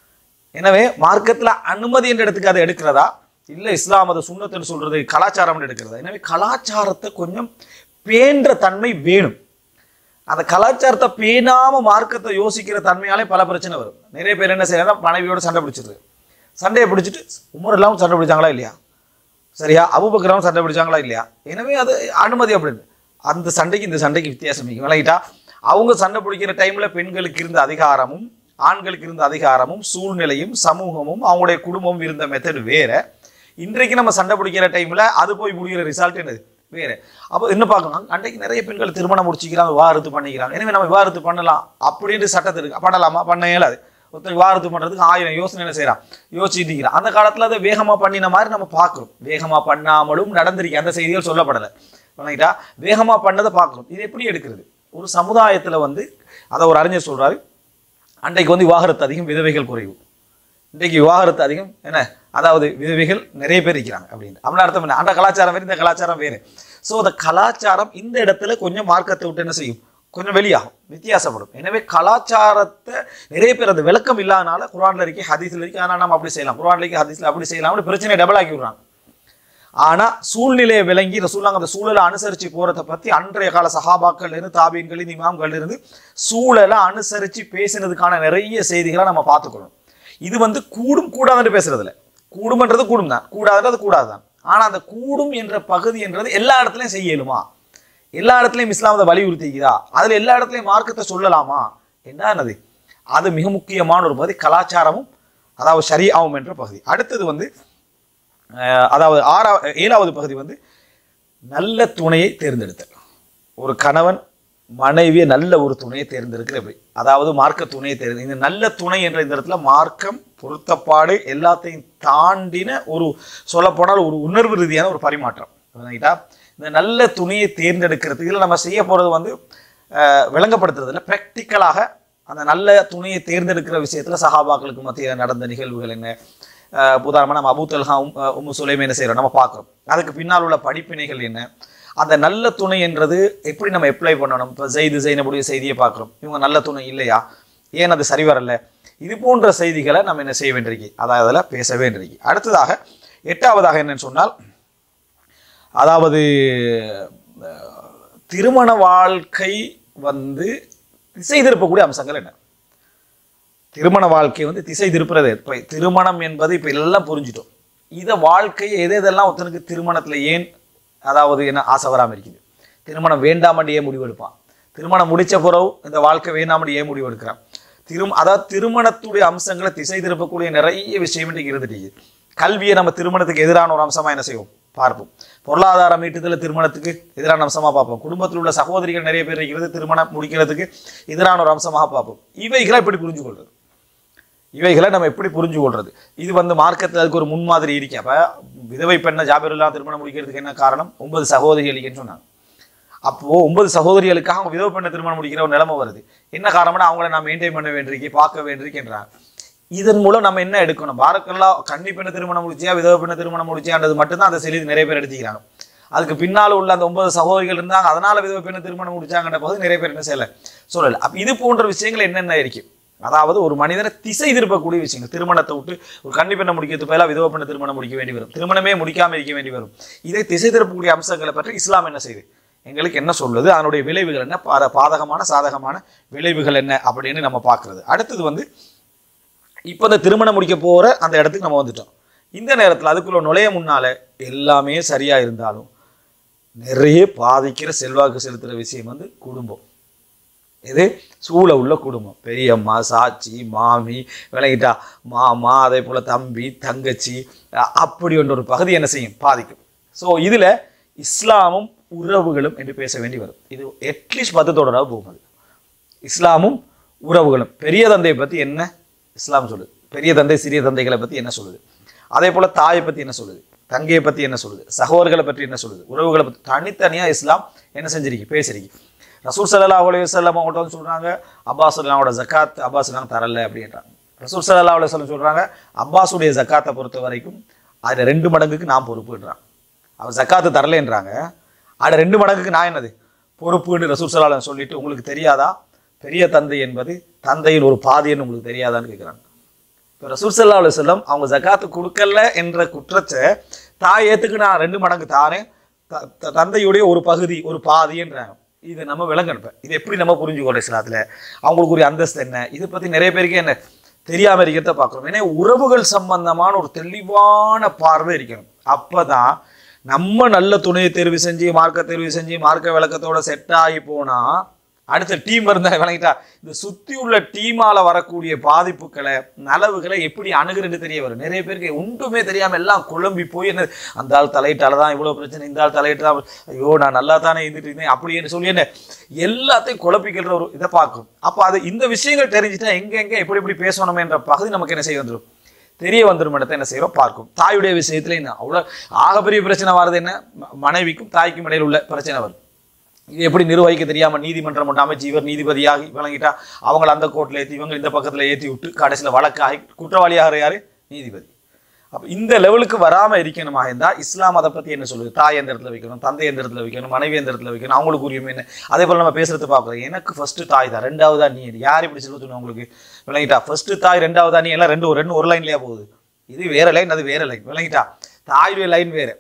A: எனவே மார்க்கத்துல அனுமதி என்ற இடத்துக்கு அதை எடுக்கிறதா, இல்ல இஸ்லாம் அது சுன்னத்துன்னு சொல்றது கலாச்சாரம் எடுக்கிறதா. எனவே கலாச்சாரத்தை கொஞ்சம் பேன்ற தன்மை வேணும். அந்த கலாச்சாரத்தை பேணாம மார்க்கத்தை யோசிக்கிற தன்மையாலே பல பிரச்சனை வரும். நிறைய பேர் என்ன செய்யறாங்க, மனைவியோட சண்டை பிடிச்சிருக்கு. சண்டையை பிடிச்சிட்டு உமர் எல்லாம் சண்டை பிடிச்சாங்களா இல்லையா, சரியா அபூபக்கரும் சண்டை பிடிச்சாங்களா இல்லையா, எனவே அது அனுமதி அப்படின்னு. அந்த சண்டைக்கு இந்த சண்டைக்கு வித்தியாசம் விளங்கிட்டா. அவங்க சண்டை பிடிக்கிற டைம்ல பெண்களுக்கு இருந்த அதிகாரமும் ஆண்களுக்கு இருந்த அதிகாரமும் சூழ்நிலையும் சமூகமும் அவங்களுடைய குடும்பமும் இருந்த மெத்தட் வேற. இன்றைக்கு நம்ம சண்டை பிடிக்கிற டைம்ல அது போய் முடிகிற ரிசல்ட் என்னது வேற. அப்போ என்ன பார்க்கணும், அன்றைக்கு நிறைய பெண்கள் திருமணம் முடிச்சுக்கிறாங்க, விவாகரத்து பண்ணிக்கிறாங்க. எனவே நம்ம விவாகரத்து பண்ணலாம் அப்படின்னு சட்டத்திற்கு பண்ணலாமா, பண்ண இயலாது. ஒருத்தர் விவாகரத்து பண்றதுக்கு 1000 யோசனை என்ன செய்யறான் யோசிச்சுட்டு இருக்கிறான். அந்த காலத்துல அதை வேகமா பண்ணின மாதிரி நம்ம பார்க்கிறோம். வேகமா பண்ணாமலும் நடந்திருக்கு, அந்த செய்திகள் சொல்லப்படலை. ரைட்டா, வேகமா பண்ணதை பார்க்கிறோம். இது எப்படி எடுக்கிறது, ஒரு சமுதாயத்துல வந்து அதை ஒரு அறிஞர் சொல்றாரு, அன்றைக்கு வந்து விவாகரத்து அதிகம், விதவைகள் குறைவு. இன்றைக்கு விவாகரத்து அதிகம், என்ன அதாவது விதவைகள் நிறைய பேர் இருக்கிறாங்க அப்படின்னு. அப்படின்னு அர்த்தம் என்ன? அந்த கலாச்சாரம் வேறு, இந்த கலாச்சாரம் வேறு. ஸோ அந்த கலாச்சாரம் இந்த இடத்துல கொஞ்சம் மார்க்கத்தை விட்டு என்ன செய்யும், கொஞ்சம் வெளியாகும், வித்தியாசப்படும். எனவே கலாச்சாரத்தை நிறைய பேர் அந்த விளக்கம் இல்லாதனால குர்ஆன்ல இருக்கு, ஹதீஸ்ல இருக்கு, ஆனால் நம்ம அப்படி செய்யலாம், குர்ஆன்ல இருக்கு, ஹதீஸ்ல அப்படி செய்யலாம்னு பிரச்சனையை டபுள் ஆக்கி விடுறாங்க. ஆனா சூழ்நிலையை விளங்கி ரசூலுல்லாஹ் அந்த சூழலை அனுசரித்து போறதை பத்தி அன்றைய கால சஹாபாக்கள் இருந்து, தாபீன்கள், இமாம்கள் இருந்து சூழலை அனுசரித்து பேசினதுக்கான நிறைய செய்திகளை நம்ம பார்த்துக்கணும். இது கூடும் கூடாதுன்னு பேசுறதுல, கூடும்ன்றது கூடும் தான், கூடாதுன்றது கூடாது தான். ஆனா அந்த கூடும் என்ற பகுதி என்றது எல்லா இடத்துலையும் செய்ய இயலுமா, எல்லா இடத்துலையும் இஸ்லாம் அதை வலியுறுத்திக்குதா, அதுல எல்லா இடத்துலையும் மார்க்கத்தை சொல்லலாமா என்னது, அது மிக முக்கியமான ஒரு பகுதி. கலாச்சாரமும் அதாவது ஷரீஅவும் என்ற பகுதி. அடுத்தது அதாவது 7வது பகுதி நல்ல துணையை தேர்ந்தெடுத்தல். ஒரு கணவன் மனைவியை நல்ல ஒரு துணையை தேர்ந்தெடுக்கிற எப்படி, அதாவது மார்க்க துணையை தேர்ந்து, இந்த நல்ல துணை என்ற இந்த இடத்துல மார்க்கம் பொருத்தப்பாடு எல்லாத்தையும் தாண்டின ஒரு சொல்லப்போனால் ஒரு உணர்வு ரீதியான ஒரு பரிமாற்றம். இந்த நல்ல துணையை தேர்ந்தெடுக்கிறதுக்கு இதில் நம்ம செய்ய போகிறது விளங்கப்படுத்துறதுல ப்ராக்டிக்கலாக அந்த நல்ல துணையை தேர்ந்தெடுக்கிற விஷயத்தில் சஹாபாக்களுக்கு மத்தியில் நடந்த நிகழ்வுகள் என்ன, உதாரணமாக நம்ம அபூ தல்ஹா உம்மு சுலைம் என்ன செய்கிறோம் நம்ம பார்க்குறோம். அதுக்கு பின்னால் உள்ள படிப்பினைகள் என்ன, அந்த நல்ல துணை என்றது எப்படி நம்ம அப்ளை பண்ணணும். இப்போ ஜெய்னபுடைய செய்தியை பார்க்குறோம், இவங்க நல்ல துணை இல்லையா, ஏன் அது சரி வரல, இது போன்ற செய்திகளை நம்ம என்ன செய்ய வேண்டியிருக்கு, அதாவது அதில் பேச வேண்டியிருக்கு. அடுத்ததாக 8வதாக என்னன்னு சொன்னால், அதாவது திருமண வாழ்க்கை திசை திருப்பக்கூடிய அம்சங்கள் என்ன. திருமண வாழ்க்கை திசை திருப்புறது. இப்போ திருமணம் என்பது இப்போ எல்லாம் புரிஞ்சிட்டோம். இதை வாழ்க்கையை எதெல்லாம் ஒருத்தனுக்கு திருமணத்தில் ஏன் அதாவது என்ன ஆசை வராமல் இருக்குது, திருமணம் வேண்டாமட்டு ஏன் முடிவெடுப்பான், திருமணம் முடித்த பிறகு இந்த வாழ்க்கை வேண்டாமட்டு ஏன் முடிவெடுக்கிறான், அதாவது திருமணத்துடைய அம்சங்களை திசை திருப்பக்கூடிய நிறைய விஷயம் இன்றைக்கு இருந்துட்டு. கல்வியை நம்ம திருமணத்துக்கு எதிரான ஒரு அம்சமாக என்ன செய்வோம் பார்ப்போம். பொருளாதார மீட்டுதல் திருமணத்துக்கு எதிரான அம்சமாக பார்ப்போம். குடும்பத்தில் உள்ள சகோதரிகள் நிறைய பேர் இருக்கிறது, திருமணம் முடிக்கிறதுக்கு எதிரான ஒரு அம்சமாக பார்ப்போம். இவைகளை எப்படி புரிஞ்சு கொள்வது, இவைகளை நம்ம எப்படி புரிஞ்சு கொள்வது, இது மார்க்கத்தில் அதுக்கு ஒரு முன்மாதிரி இருக்கு. அப்போ விதவை பெண்ணை ஜாபிருல்லா திருமணம் முடிக்கிறதுக்கு என்ன காரணம், 9 சகோதரிகளுக்குன்னு சொன்னாங்க. அப்போது 9 சகோதரிகளுக்காக அவங்க விதவை பெண்ணை திருமணம் முடிக்கிற ஒரு நிலைமை வருது. என்ன காரணம்னா அவங்கள நான் மெயின்டைன் பண்ண வேண்டியிருக்கு, பார்க்க வேண்டியிருக்கின்றாங்க. இதன் மூலம் நம்ம என்ன எடுக்கணும், பாரக்கெல்லாம் கன்னி பெண்ணை திருமணம் முடிச்சியா விதவை பெண்ணை திருமணம் முடிச்சியான்றது மட்டும்தான் அந்த செய்தி நிறைய பேர் எடுத்துக்கிறாங்க. அதுக்கு பின்னால் உள்ள அந்த 9 சகோதரிகள் இருந்தாங்க, அதனால விதவை பெண்ணை திருமணம் முடிச்சாங்கன்ற போது நிறைய பேர் என்ன செய்யலை சொல்லலை. அப்போ இது போன்ற விஷயங்கள் என்னென்ன இருக்கு, அதாவது ஒரு மனிதனை திசை திருப்பக்கூடிய விஷயங்கள். திருமணத்தை விட்டு ஒரு கன்னி பெண்ணை முடிக்கிறது பதிலாக விதவை பெண்ணை திருமணம் முடிக்க வேண்டி வரும், திருமணமே முடிக்காமல் இருக்க வேண்டி வரும். இதை திசை திருப்பக்கூடிய அம்சங்களை பற்றி இஸ்லாம் என்ன செய்யுது, எங்களுக்கு என்ன சொல்லுது, அதனுடைய விளைவுகள் என்ன, பாதகமான சாதகமான விளைவுகள் என்ன அப்படின்னு நம்ம பார்க்கறது. அடுத்தது இப்போ இந்த திருமணம் முடிக்க போகிற அந்த இடத்துக்கு நம்ம வந்துட்டோம். இந்த நேரத்தில் அதுக்குள்ள நுழைய முன்னால எல்லாமே சரியா இருந்தாலும் நிறைய பாதிக்கிற செல்வாக்கு செலுத்துகிற விஷயம் குடும்பம். இது சூழ உள்ள குடும்பம், பெரியம்மா, சாட்சி, மாமி, விளங்கிட்டா மாமா, அதே போல தம்பி, தங்கச்சி, அப்படி ஒன்ற ஒரு பகுதி என்ன செய்யும் பாதிக்கும். ஸோ இதில் இஸ்லாமும் உறவுகளும் என்று பேச வேண்டி வரும். இது அட்லீஸ்ட் 10 தொடராக போகும். இஸ்லாமும் உறவுகளும், பெரிய தந்தையை பற்றி என்ன இஸ்லாம் சொல்லுது, பெரிய தந்தை சிறிய தந்தைகளை பற்றி என்ன சொல்லுது, அதே போல் தாயை பற்றி என்ன சொல்லுது, தங்கையை பற்றி என்ன சொல்லுது, சகோதரர்களை பற்றி என்ன சொல்லுது, உறவுகளை பற்றி தனித்தனியாக இஸ்லாம் என்ன செஞ்சிருக்கு பேசிருக்கு. ரசூல் ஸல்லல்லாஹு அலைஹி வஸல்லம் அவங்கள்ட்ட சொல்கிறாங்க அப்பாஸ் அல்லாவோட ஜக்காத் அப்பாஸ் எல்லாம் தரல அப்படின்றாங்க. ரசூல் ஸல்லல்லாஹு அலைஹி வஸல்லம் சொல்கிறாங்க அப்பாஸுடைய ஜக்காத்தை பொறுத்த வரைக்கும் அதில் 2 மடங்குக்கு நான் பொறுப்புன்றான். அவர் ஜக்காத்து தரலன்றாங்க, அதில் 2 மடங்குக்கு நான் என்னது பொறுப்புன்னு ரசூல் ஸல்லல்லாஹு அலைஹி வஸல்லம் சொல்லிட்டு, உங்களுக்கு தெரியாதா பெரிய தந்தை என்பது தந்தையின் ஒரு பாதின்னு உங்களுக்கு தெரியாதான்னு கேட்குறாங்க. இப்போ ரசூல் ஸல்லல்லாஹு அலைஹி வஸல்லம் அவங்க ஜக்காத்து கொடுக்கல என்ற குற்றத்தை தாய் ஏற்றுக்கு நான் 2 மடங்கு தாரேன், தந்தையுடைய ஒரு பகுதி ஒரு பாதின்றாங்க. இதை நம்ம விளங்கணும். இது எப்படி நம்ம புரிஞ்சுக்கொள்ள இஸ்லாத்தில் அவங்களுக்குரிய அந்தஸ்து என்ன, இதை பற்றி நிறைய பேருக்கு என்ன தெரியாமல் இருக்கிறத பார்க்குறோம். ஏன்னா உறவுகள் சம்பந்தமான ஒரு தெளிவான பார்வை இருக்கணும். அப்போ தான் நம்ம நல்ல துணையை தேர்வு செஞ்சு மார்க்க தேர்வு செஞ்சு மார்க்க விளக்கத்தோட செட் ஆகி போனால் அடுத்த டீம் இருந்தால் விளங்கிட்டா இந்த சுற்றி உள்ள டீமால் வரக்கூடிய பாதிப்புகளை நலவுகளை எப்படி அணுகுறது தெரிய வரும். நிறைய பேருக்கு ஒன்றுமே தெரியாமல் எல்லாம் குழம்பி போய் என்ன அந்த ஆள் தலையிட்டால தான் இவ்வளோ பிரச்சனை, இந்த ஆள் தலையிட்டு தான் ஐயோ நான் நல்லா தானே இருந்துட்டு இருந்தேன் அப்படின்னு சொல்லி என்ன எல்லாத்தையும் குழப்பிக்கிற ஒரு இதை பார்க்கும். அப்போ அது இந்த விஷயங்கள் தெரிஞ்சுட்டா எங்கே எப்படி எப்படி பேசணும் என்ற பகுதி நமக்கு என்ன செய்ய வந்துடும் தெரிய வந்துடும். இடத்த என்ன செய்கிறோம் பார்க்கும். தாயுடைய விஷயத்துல என்ன அவ்வளோ ஆகப்பெரிய பிரச்சனை வர்றது என்ன, மனைவிக்கும் தாய்க்கும் இடையில் உள்ள பிரச்சனை வரும். இது எப்படி நிர்வகிக்க தெரியாமல் நீதிமன்றம் ஒன்று அமைச்சு இவர் நீதிபதியாகி வழங்கிட்டா அவங்கள அந்த கோர்ட்டில் ஏற்றி இவங்க இந்த பக்கத்தில் ஏற்றி விட்டு கடைசியில் வழக்காகி குற்றவாளியாக யார் நீதிபதி. அப்போ இந்த லெவலுக்கு வராமல் இருக்கணுமா இருந்தால் இஸ்லாம் அதை பற்றி என்ன சொல்லுது? தாய் எந்த இடத்துல வைக்கணும், தந்தை எந்த இடத்துல வைக்கணும், மனைவி எந்த இடத்துல வைக்கணும், அவங்களுக்கு உரிமை என்ன? அதே போல் நம்ம பேசுறது பார்க்குறோம். எனக்கு ஃபர்ஸ்ட்டு தாய் தான், ரெண்டாவதா நீ. யார் இப்படி சொல்லுன்னு உங்களுக்கு விளங்கிட்டா? ஃபர்ஸ்ட்டு தாய், ரெண்டாவதா நீ, எல்லாம் ரெண்டு ஒரு லைன்லையா போகுது. இது வேற லைன், அது வேற லைன். விளங்கிட்டா? தாயுடைய லைன் வேறு,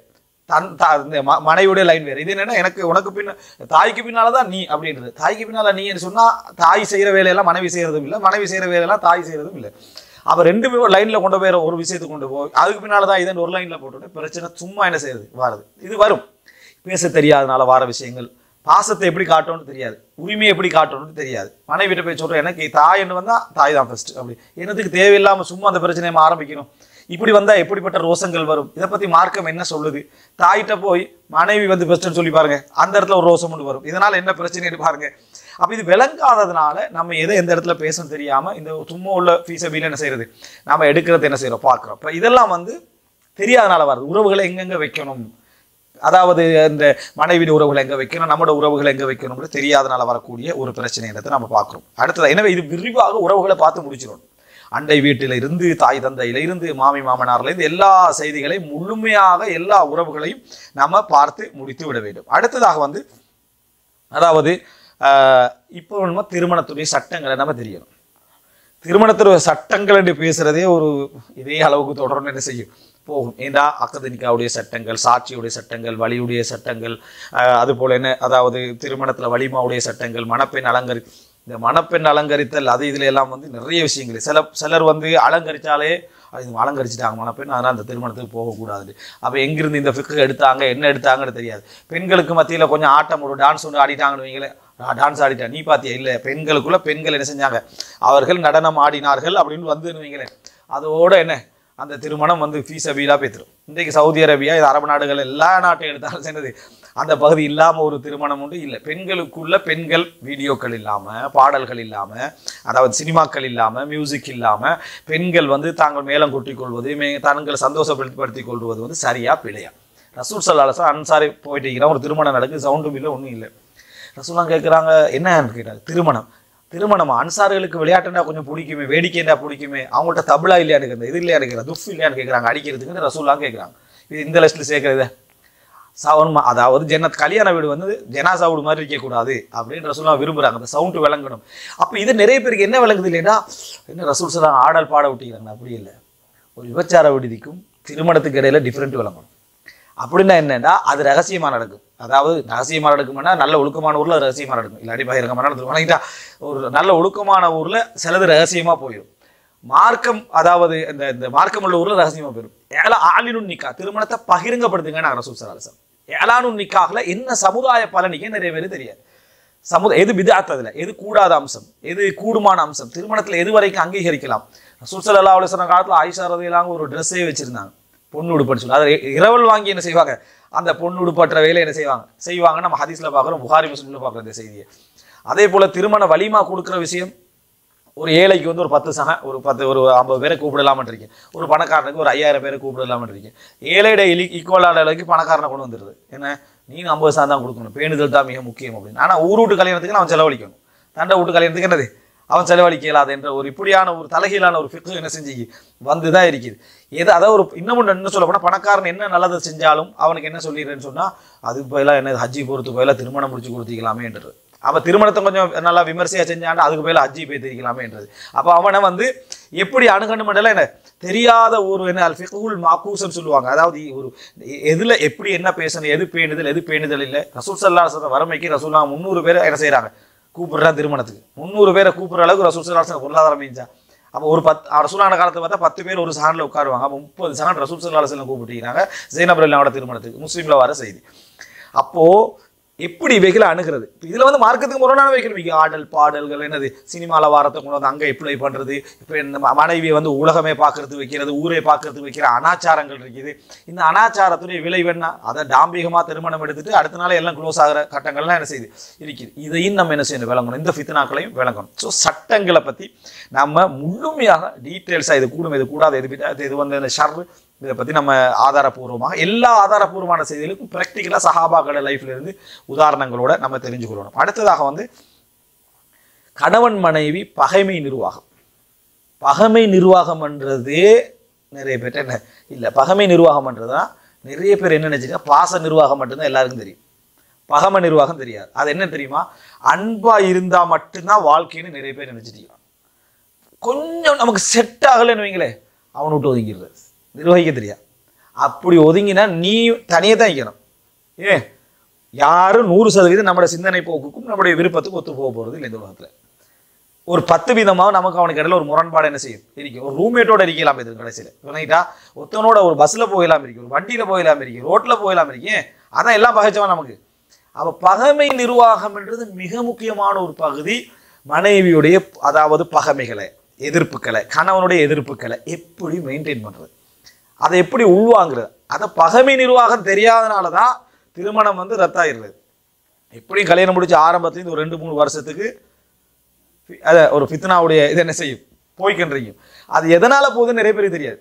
A: மனைவியுடைய லைன் வேறு. இது என்னன்னா, எனக்கு உனக்கு தாய்க்கு பின்னால்தான் நீ அப்படின்றது. தாய்க்கு பின்னால் நீ சொன்னா தாய் செய்கிற வேலையெல்லாம் மனைவி செய்யறதும் இல்லை, மனைவி செய்கிற வேலையெல்லாம் தாய் செய்யறதும் இல்லை. அப்போ ரெண்டு பேரும் லைனில் கொண்டு போயிற ஒரு விஷயத்தை கொண்டு போய் அதுக்கு பின்னால் தான் இதன் ஒரு லைனில் போட்டுவிட்டு பிரச்சனை சும்மா என்ன செய்யுது வாருது. இது வரும். பேச தெரியாதனால வார விஷயங்கள். பாசத்தை எப்படி காட்டணும்னு தெரியாது, உரிமையை எப்படி காட்டணும்னு தெரியாது. மனைவிட்ட போய் சொல்கிறேன், எனக்கு தாய் என்று வந்தால் தாய் தான் ஃபர்ஸ்ட். அப்படி என்னத்துக்கு தேவையில்லாமல் சும்மா அந்த பிரச்சனையை ஆரம்பிக்கணும்? இப்படி வந்தால் எப்படிப்பட்ட ரோசங்கள் வரும்? இதை பற்றி மார்க்கம் என்ன சொல்லுது? தாய்கிட்ட போய் மனைவி வந்து பெஸ்ட்னு சொல்லி பாருங்க, அந்த இடத்துல ஒரு ரோசம் கொண்டு வரும். இதனால் என்ன பிரச்சனைன்னு பாருங்க. அப்போ இது விளங்காததுனால நம்ம எதை எந்த இடத்துல பேசணும் தெரியாமல் இந்த சும்மா உள்ள ஃபீஸபில் என்ன செய்யறது, நம்ம எடுக்கிறது என்ன செய்கிறோம் பார்க்குறோம். இப்போ இதெல்லாம் வந்து தெரியாதனால வருது. உறவுகளை எங்கெங்கே வைக்கணும், அதாவது இந்த மனைவி உறவுகளை எங்கே வைக்கணும், நம்மளோட உறவுகளை எங்கே வைக்கணும்னு தெரியாதனால வரக்கூடிய ஒரு பிரச்சனைன்றதை நம்ம பார்க்குறோம். அடுத்தது, எனவே இது விரிவாக உறவுகளை பார்த்து முடிச்சிடணும். அண்டை வீட்டில் இருந்து, தாய் தந்தையில இருந்து, மாமி மாமனார்ல இருந்து எல்லா செய்திகளையும் முழுமையாக எல்லா உறவுகளையும் நம்ம பார்த்து முடித்து விட வேண்டும். அடுத்ததாக வந்து அதாவது இப்போ நம்ம திருமணத்துடைய சட்டங்களை நம்ம தெரியணும். திருமணத்துடைய சட்டங்கள் என்று பேசுறதே ஒரு இதே அளவுக்கு தொடர்ந்து என்ன செய்யும் போகும். ஏண்டா அக்கதனிக்காவுடைய சட்டங்கள், சாட்சியுடைய சட்டங்கள், வலியுடைய சட்டங்கள், அதுபோல் என்ன அதாவது திருமணத்தில் வலிமாவுடைய சட்டங்கள், மணப்பெண் இந்த மணப்பெண் அலங்கரித்தல், அது இதில் எல்லாம் வந்து நிறைய விஷயங்கள். சிலர் வந்து அலங்கரித்தாலே அது அலங்கரிச்சிட்டாங்க மணப்பெண், அதனால் அந்த திருமணத்துக்கு போகக்கூடாது. அப்போ எங்கிருந்து இந்த ஃபிக்கு எடுத்தாங்க, என்ன எடுத்தாங்கன்னு தெரியாது. பெண்களுக்கு மத்தியில் கொஞ்சம் ஆட்டம், ஒரு டான்ஸ் ஒன்று ஆடிட்டாங்கன்னு வைங்களே, டான்ஸ் ஆடிட்டா நீ பார்த்தியா? இல்லை, பெண்களுக்குள்ள பெண்கள் என்ன செஞ்சாங்க, அவர்கள் நடனம் ஆடினார்கள் அப்படின்னு வந்து வைங்களேன். அதோட என்ன அந்த திருமணம் வந்து ஃபீஸபீலாக பேத்துரும். இன்றைக்கு சவுதி அரேபியா, இது அரபு நாடுகள் எல்லா நாட்டையும் எடுத்தாலும் சேர்ந்தது அந்த பகுதி இல்லாமல் ஒரு திருமணம் உண்டு இல்லை. பெண்களுக்குள்ள பெண்கள் வீடியோக்கள் இல்லாமல், பாடல்கள் இல்லாமல், அதாவது சினிமாக்கள் இல்லாமல், மியூசிக் இல்லாமல் பெண்கள் வந்து தாங்கள் மேலம் கொட்டிக் கொள்வது, தங்களை சந்தோஷப்படுத்திக் கொள்வது வந்து சரியா பிழையா? ரசூல் ஸல்லல்லாஹு அலைஹி வஸல்லம் அன்சாரி போயிட்டு இருக்கிறான், ஒரு திருமணம் நடக்குது, சவுண்டும் இல்லை ஒன்றும் இல்லை. ரசூல்லாம் கேட்குறாங்க, என்னன்னு கேட்டாங்க. திருமணமா? அன்சார்களுக்கு விளையாட்டுனா கொஞ்சம் பிடிக்குமே, வேடிக்கைண்டா பிடிக்குமே, அவங்கள்ட்ட தபுலா இல்லையான்னு கேட்குறது, இது இல்லையான்னு கேட்குறேன், துஃப் இல்லையான்னு கேட்குறாங்க, அடிக்கிறதுக்குன்னு ரசூல்லாம் கேட்குறாங்க. இது இந்த லிஸ்ட்டில் சேர்க்குறது சவுண்ட், அதாவது கல்யாண வீடு வந்து ஜனாசா வீடு மாதிரி இருக்கக்கூடாது அப்படின்னு ரசூல்லாம் விரும்புகிறாங்க. அந்த சவுண்டு விளங்கணும். அப்போ இது நிறைய பேருக்கு என்ன விளங்குது இல்லைன்னா, என்ன ரசூல் ஸல்லல்லாஹு ஆடல் பாட விட்டிக்கிறாங்க. அப்படி இல்லை, ஒரு விபச்சார விடுதிக்கும் திருமணத்துக்கு இடையில டிஃப்ரெண்ட் விளங்கணும். அப்படின்னா என்னன்னா, அது ரகசியமாக நடக்கும். அதாவது ரகசியமாக நடக்கும்னா நல்ல ஒழுக்கமான ஊரில் ரகசியமாக நடக்கும், இல்லாட்டி பகிரங்கமாக நடந்துருக்கும். ஒரு நல்ல ஒழுக்கமான ஊரில் சிலது ரகசியமாக போயிடும். மார்க்கம், அதாவது இந்த மார்க்கம் உள்ள ஊரில் ரகசியமாக போயிடும். ஆலினுன் நிக்கா, திருமணத்தை பகிரங்கப்படுத்துங்க நான் ரசூல் ஸல்லல்லாஹு அலைஹி வஸல்லம். ஏலானுன் நிக்காஹ்ல என்ன சமுதாய பலனிக்கே நிறைய பேர் தெரியாது. எது பித்அத், எது கூடாத அம்சம், எது கூடுமான அம்சம், திருமணத்தில் எது வரைக்கும் அங்கீகரிக்கலாம். ரசூல் ஸல்லல்லாஹு அலைஹி வஸல்லம் காலத்தில் ஆயிஷா ரலியல்லாஹு ஒரு ட்ரெஸ்ஸே வச்சிருந்தாங்க, பொண்ணு உடுப்பட்டு சொல்லி. அதை இரவல் வாங்கி என்ன செய்வாங்க, அந்த பொண்ணு உடுப்பற்ற வேலை என்ன செய்வாங்க நம்ம ஹதீஸ்ல பார்க்குறோம், புகாரி முஸ்லிம்ல பார்க்குறோம் இந்த செய்தியை. அதே போல திருமண வலிமா கொடுக்குற விஷயம், ஒரு ஏழைக்கு வந்து ஒரு 50 பேரை கூப்பிடலாமன் இருக்கேன், ஒரு பணக்காரனுக்கு ஒரு 5000 பேரை கூப்பிடலாமன் இருக்கேன். ஏழையிட ஈக்குவலான அளவுக்கு பணக்காரனை கொண்டு வந்துடுது. என்ன, நீங்க 50% தான் கொடுக்கணும், பேணுதல் தான் மிக முக்கியம் அப்படின்னு. ஆனால் ஊர் வீட்டு கல்யாணத்துக்கு அவன் செலவழிக்கணும், தண்டை வீட்டு கல்யாணத்துக்கு என்னது அவன் செலவழிக்க இயலாது என்ற ஒரு இப்படியான ஒரு தலைகீழான ஒரு ஃபிக்ஸ் என்ன செஞ்சு வந்துதான் இருக்குது. அதாவது ஒரு இன்னமும் என்ன சொல்ல போனால், பணக்காரன் என்ன நல்லதை செஞ்சாலும் அவனுக்கு என்ன சொல்லிடுறேன்னு சொன்னால், அதுக்கு போயெல்லாம் என்ன ஹஜ்ஜி போகிறதுக்கு போயெல்லாம் திருமணம் முடிச்சு கொடுத்திக்கலாமேன்றது. அவன் திருமணத்தை கொஞ்சம் நல்லா விமர்சையாக செஞ்சாண்டா அதுக்கு போயில ஹஜ்ஜி போய் தெரிக்கலாமேன்றது. அப்போ அவனை வந்து எப்படி அணுகணுமெண்டெல்லாம் என்ன தெரியாத ஒரு என்ன ஃபிக்ஹுல் மாக்கூஸ்ன்னு சொல்லுவாங்க. அதாவது ஒரு எதில் எப்படி என்ன பேசணும், எது பேணுதல் இல்லை. ரசூல் ஸல்லல்லாஹு அலைஹி வஸல்லம் வறுமைக்கு ரசூல்லா 300 பேரை என்ன செய்கிறாங்க, கூப்பிடுறான் திருமணத்துக்கு. 300 பேரை கூப்பிடுற அளவுக்கு ரசூல் ஸல்லல்லாஹு அலைஹி வஸல்லம் பொருளாதாரம் இருந்துச்சா? அப்போ ஒரு ரசூலான காலத்தை பார்த்தா 10 பேர் ஒரு சஹானில் உட்காருவாங்க. அப்போ 30 சஹான் ரசூல் ஸல்லல்லாஹு அலைஹி வஸல்லம் கூப்பிட்டுக்கிறாங்க ஸைனப் ரலியல்லாஹு அன்ஹா திருமணத்துக்கு. முஸ்லீமில் வர செய்தி. அப்போது எப்படி இவைகளை அணுகிறது, இதில் வந்து மார்க்கத்துக்கு முரணான வைக்கணும். ஆடல் பாடல்கள் என்னது, சினிமாவில் வாரத்தை கொண்டு வந்து அங்கே அப்ளை பண்ணுறது, இப்போ இந்த மனைவியை வந்து உலகமே பார்க்கறது வைக்கிறது, ஊரே பார்க்கறது வைக்கிற அனாச்சாரங்கள் இருக்குது. இந்த அனாச்சாரத்துடைய விளைவு என்ன, அதை டாம்பிகமாக திருமணம் எடுத்துட்டு அடுத்த நாள் எல்லாம் க்ளோஸ் ஆகிற கட்டங்கள்லாம் என்ன செய்யுது இருக்குது. இதையும் நம்ம என்ன செய்யணும், விளங்கணும். இந்த ஃபித்னாக்களையும் விளங்கணும். ஸோ சட்டங்களை பற்றி நம்ம முழுமையாக டீட்டெயில்ஸாக இது கூடும், இது கூடாது, இது வந்து இந்த ஷர்ரு, இதை பற்றி நம்ம ஆதாரபூர்வமாக எல்லா ஆதாரபூர்வமான செய்திகளுக்கும் ப்ராக்டிக்கலாக சஹாபாக்களோட லைஃப்ல இருந்து உதாரணங்களோட நம்ம தெரிஞ்சுக்கொள்ளணும். அடுத்ததாக வந்து கணவன் மனைவி பகைமை நிர்வாகம். பகைமை நிர்வாகம்ன்றதே நிறைய பேர் என்ன இல்லை. பகமை நிர்வாகம்ன்றதுதான் நிறைய பேர் என்ன நினைச்சிட்டா பாச நிர்வாகம் மட்டும்தான் எல்லாருக்கும் தெரியும், பகமை நிர்வாகம் தெரியாது. அது என்ன தெரியுமா, அன்பா இருந்தா மட்டும்தான் வாழ்க்கைன்னு நிறைய பேர் நினைச்சிட்டீங்க. கொஞ்சம் நமக்கு செட் ஆகலைன்னு வைங்களே, அவனை விட்டு ஒதுங்கிடுறது, நிர்வகிக்க தெரியாது. அப்படி ஒதுங்கினா நீ தனியே தான் வைக்கணும். ஏன் யாரும் 100% நம்மளோட சிந்தனை போக்குக்கும் நம்முடைய விருப்பத்துக்கும் ஒத்து போக போகிறது இல்லை இந்த உலகத்தில். ஒரு 10% நமக்கு அவனுக்கு இடையில ஒரு முரண்பாடு என்ன செய்யும் இருக்கு. ஒரு ரூம்மேட்டோட இருக்கலாம், இது கடைசியில் சொன்னிட்டா ஒருத்தனோட ஒரு பஸ்ஸில் போகலாம் இருக்கு, ஒரு வண்டியில் போகலாம் இருக்கு, ரோட்டில் போகலாம் இருக்கேன். அதான் எல்லாம் பகைச்சவன் நமக்கு. அப்போ பகைமை நிர்வாகம் என்றது மிக முக்கியமான ஒரு பகுதி. மனைவியுடைய அதாவது பகைமைகளை, எதிர்ப்புகளை, கணவனுடைய எதிர்ப்புகளை எப்படி மெயின்டைன் பண்ணுறது, அதை எப்படி உள்வாங்கிறது. அதை பகைமை நிர்வாகம் தெரியாதனால தான் திருமணம் ரத்தாயிருது. எப்படியும் கல்யாணம் முடிச்சு ஆரம்பத்துலேருந்து ஒரு 2-3 வருஷத்துக்கு அதை ஒரு ஃபித்னாவுடைய இது என்ன செய்யும் போய்கின்றையும். அது எதனால போகுதுன்னு நிறைய பேருக்கு தெரியாது.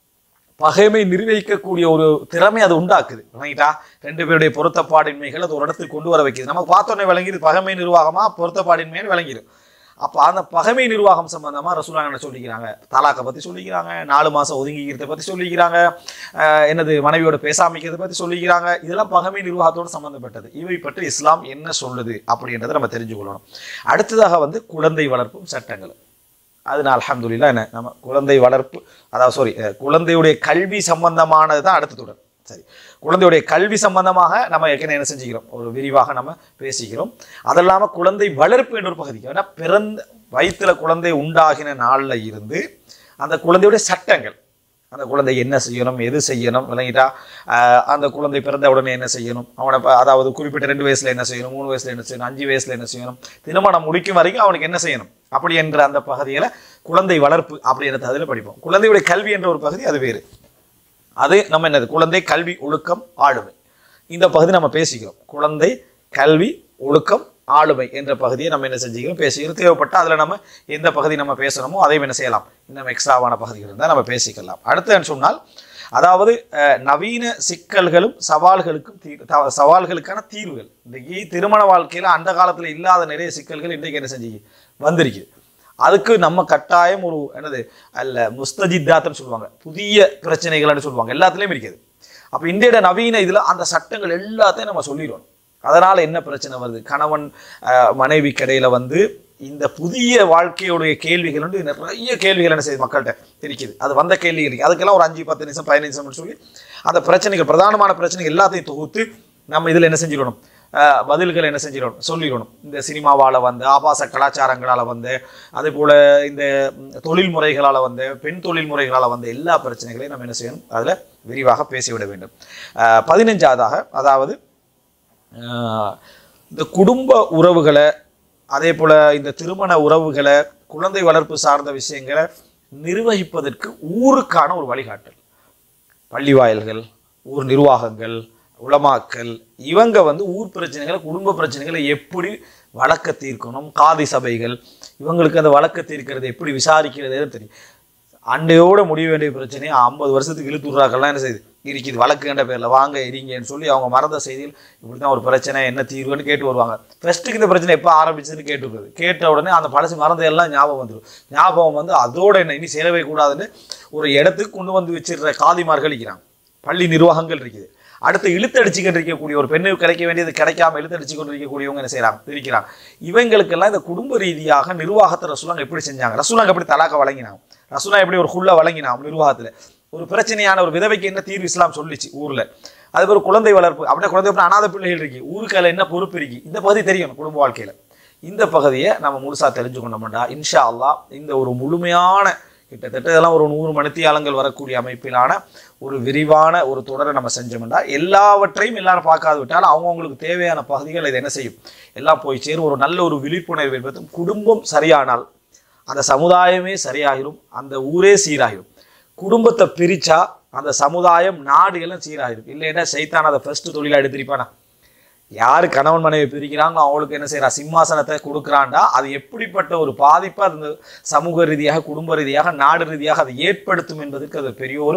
A: பகைமை நிர்வகிக்கக்கூடிய ஒரு திறமை அது உண்டாக்குது. ரைட்டா, 2 பேருடைய பொருத்தப்பாடின்மைகள் அது ஒரு இடத்துக்கு கொண்டு வர வைக்குது. நமக்கு பார்த்தோன்னே விளங்கிது பகைமை நிர்வாகமா பொருத்தப்பாடின்மைன்னு விளங்கிடும். அப்போ அந்த பகைமை நிர்வாகம் சம்பந்தமாக ரசூலுல்லாஹ் என்ன சொல்லிக்கிறாங்க, தலாக்கை பற்றி சொல்லிக்கிறாங்க, 4 மாதம் ஒதுங்கிக்கிறத பற்றி சொல்லிக்கிறாங்க, என்னது மனைவியோட பேசாமிக்கிறத பற்றி சொல்லிக்கிறாங்க. இதெல்லாம் பகைமை நிர்வாகத்தோடு சம்மந்தப்பட்டது. இவை பற்றி இஸ்லாம் என்ன சொல்லுது அப்படின்றத நம்ம தெரிஞ்சுக்கொள்ளணும். அடுத்ததாக குழந்தை வளர்ப்பும் சட்டங்கள். அதனால் அல்ஹம்துலில்லாஹ் என்ன நம்ம குழந்தை வளர்ப்பு அதாவது குழந்தையுடைய கல்வி சம்பந்தமானது தான் அடுத்ததுடன். சரி, குழந்தையுடைய கல்வி சம்பந்தமாக நம்ம ஏற்கனவே என்ன செஞ்சுக்கிறோம், ஒரு விரிவாக நம்ம பேசிக்கிறோம். அது இல்லாமல் குழந்தை வளர்ப்பு என்ற ஒரு பகுதிக்கு, ஏன்னா பிறந்த வயிற்றுல குழந்தை உண்டாகின நாளில் இருந்து அந்த குழந்தையுடைய சட்டங்கள், அந்த குழந்தை என்ன செய்யணும், எது செய்யணும், விளங்கிட்டா அந்த குழந்தை பிறந்த உடனே என்ன செய்யணும், அவனை அதாவது குறிப்பிட்ட 2 வயசுல என்ன செய்யணும், 3 வயசுல என்ன செய்யணும், 5 வயசுல என்ன செய்யணும், திருமணம் முடிக்கும் வரைக்கும் அவனுக்கு என்ன செய்யணும் அப்படி என்ற அந்த பகுதியில் குழந்தை வளர்ப்பு அப்படின்றத அதில் படிப்போம். குழந்தையுடைய கல்வி என்ற ஒரு பகுதி அது வேறு. அது நம்ம என்னது குழந்தை கல்வி ஒழுக்கம் ஆளுமை, இந்த பகுதி நம்ம பேசிக்கிறோம். குழந்தை கல்வி ஒழுக்கம் ஆளுமை என்ற பகுதியை நம்ம என்ன செஞ்சுக்கிறோம் பேசிக்கிறோம். தேவைப்பட்டால் அதில் நம்ம எந்த பகுதி நம்ம பேசணுமோ அதையும் என்ன செய்யலாம், இன்னும் எக்ஸ்ட்ராவான பகுதிகள் இருந்தால் நம்ம பேசிக்கலாம். அடுத்து சொன்னால் அதாவது நவீன சிக்கல்களும் சவால்களுக்கான தீர்வுகள். இன்றைக்கு திருமண வாழ்க்கையில் அந்த காலத்தில் இல்லாத நிறைய சிக்கல்கள் இன்றைக்கு என்ன செஞ்சு வந்திருக்கு. அதுக்கு நம்ம கட்டாயம் ஒரு என்னது அல்ல முஸ்தஜித்தாத்துன்னு சொல்லுவாங்க, புதிய பிரச்சனைகள்னு சொல்லுவாங்க, எல்லாத்துலேயும் இருக்குது. அப்போ இந்தியோட நவீன இதில் அந்த சட்டங்கள் எல்லாத்தையும் நம்ம சொல்லிடுவோம். அதனால் என்ன பிரச்சனை வருது, கணவன் மனைவி கடையில் இந்த புதிய வாழ்க்கையுடைய கேள்விகள் நிறைய கேள்விகள் என்ன செய்யுது மக்கள்கிட்ட இருக்குது. அது வந்த கேள்வி இருக்குது, அதுக்கெல்லாம் ஒரு 5-10 நிமிஷம் 15 நிமிஷம்னு சொல்லி அந்த பிரச்சனைகள் பிரதானமான பிரச்சனைகள் எல்லாத்தையும் தொகுத்து நம்ம இதில் என்ன செஞ்சிடணும், பதில்கள் என்ன செஞ்சிடணும் சொல்லிடணும். இந்த சினிமாவால் ஆபாச கலாச்சாரங்களால் அதே போல் இந்த தொழில் முறைகளால் பெண் தொழில் முறைகளால் எல்லா பிரச்சனைகளையும் நம்ம என்ன செய்யணும் அதில் விரிவாக பேசிவிட வேண்டும். 15ஆவதாக அதாவது இந்த குடும்ப உறவுகளை, அதே போல் இந்த திருமண உறவுகளை, குழந்தை வளர்ப்பு சார்ந்த விஷயங்களை நிர்வகிப்பதற்கு ஊருக்கான ஒரு வழிகாட்டல். பள்ளி வாயில்கள், ஊர் நிர்வாகங்கள், உலமாக்கள் இவங்க ஊர் பிரச்சனைகளை, குடும்ப பிரச்சனைகளை எப்படி வழக்க தீர்க்கணும், காதி சபைகள் இவங்களுக்கு அந்த வழக்க தீர்க்கிறது எப்படி விசாரிக்கிறதே தெரியும். அண்டையோடு முடிய வேண்டிய பிரச்சனையை 50 வருஷத்துக்கு இழுத்துறாக்கெல்லாம் என்ன செய்யுது இருக்குது. வழக்குன்ற பேரில் வாங்க எரிங்கன்னு சொல்லி அவங்க மறந்த செய்தியில் இப்படி தான் ஒரு பிரச்சனை என்ன தீர்வுன்னு கேட்டு வருவாங்க. ஃபஸ்ட்டுக்கு இந்த பிரச்சனை எப்போ ஆரம்பிச்சதுன்னு கேட்டுருக்குது. கேட்ட உடனே அந்த பழசு மறந்ததெல்லாம் ஞாபகம் வந்துடும். ஞாபகம் அதோட என்ன இனி சேரவே கூடாதுன்னு ஒரு இடத்துக்கு கொண்டு வச்சிடுற காதிமார்கள் இருக்கிறாங்க, பள்ளி நிர்வாகங்கள் இருக்குது. அடுத்து இழுத்தடிச்சுக்கிட்டு இருக்கக்கூடிய ஒரு பெண்ணுக்கு கிடைக்க வேண்டியது கிடைக்காம இழுத்தடிச்சு கொண்டு இருக்கக்கூடியவங்க என்ன செய்யறாங்க இருக்கிறாங்க. இவங்களுக்கெல்லாம் இந்த குடும்ப ரீதியாக நிர்வாகத்தை ரசூலுல்லாஹ் எப்படி செஞ்சாங்க, ரசூலுல்லாஹ் எப்படி தலாக்க வழங்கினாங்க, ரசூலுல்லாஹ் எப்படி ஒரு ஹுல்ல வழங்கினாங்க, நிர்வாகத்தில் ஒரு பிரச்சனையான ஒரு விதவைக்கு என்ன தீர்வு இஸ்லாம் சொல்லிச்சு ஊரில். அது ஒரு குழந்தை வளர்ப்பு, அப்படியே குழந்தை அனாதை பிள்ளைகள் இருக்கு, ஊருக்கு அதில் என்ன பொறுப்பு இருக்கு, இந்த பகுதி தெரியணும் குடும்ப வாழ்க்கையில். இந்த பகுதியை நம்ம முழுசாக தெரிஞ்சுக்கொண்டோம்டா இன்ஷா அல்லாஹ் இந்த ஒரு முழுமையான கிட்டத்தட்ட இதெல்லாம் ஒரு 100 மணித்தியாலங்கள் வரக்கூடிய அமைப்பிலான ஒரு விரிவான ஒரு தொடரை நம்ம செஞ்சோம்னா எல்லாவற்றையும் எல்லாரும் பார்க்காது விட்டாலும் அவங்கவுங்களுக்கு தேவையான பகுதிகள் இதை என்ன செய்யும் எல்லாம் போய் சேரும். ஒரு நல்ல ஒரு விழிப்புணர்வு என்பதும் குடும்பம் சரியானால் அந்த சமுதாயமே சரியாகிடும், அந்த ஊரே சீராகிடும். குடும்பத்தை பிரிச்சா அந்த சமுதாயம் நாடு எல்லாம் சீராகிடும். இல்லைன்னா சைத்தான் அதை ஃபர்ஸ்ட் தொழிலாக எடுத்திருப்பானா. யார் கணவன் மனைவி பிரிக்கிறாங்களோ அவங்களுக்கு என்ன செய்யறா சிம்மாசனத்தை கொடுக்குறான்டா, அது எப்படிப்பட்ட ஒரு பாதிப்பை அது சமூக ரீதியாக குடும்ப ரீதியாக நாடு ரீதியாக அதை ஏற்படுத்தும் என்பதற்கு அது பெரிய ஒரு